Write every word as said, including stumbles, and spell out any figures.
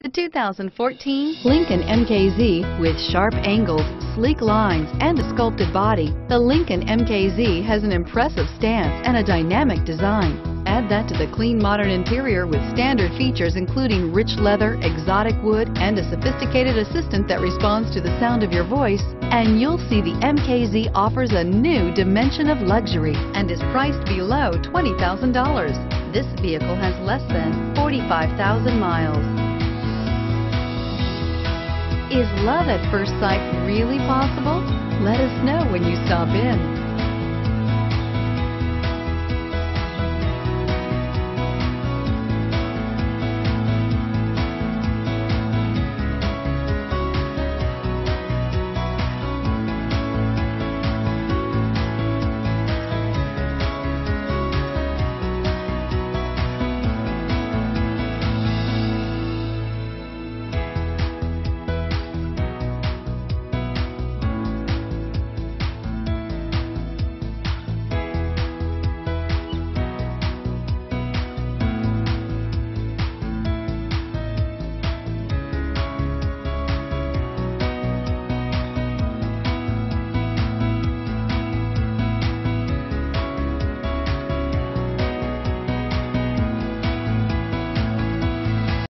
The two thousand fourteen Lincoln M K Z. With sharp angles, sleek lines, and a sculpted body, the Lincoln M K Z has an impressive stance and a dynamic design. Add that to the clean, modern interior with standard features including rich leather, exotic wood, and a sophisticated assistant that responds to the sound of your voice, and you'll see the M K Z offers a new dimension of luxury and is priced below twenty thousand dollars. This vehicle has less than forty-five thousand miles. Is love at first sight really possible? Let us know when you stop in.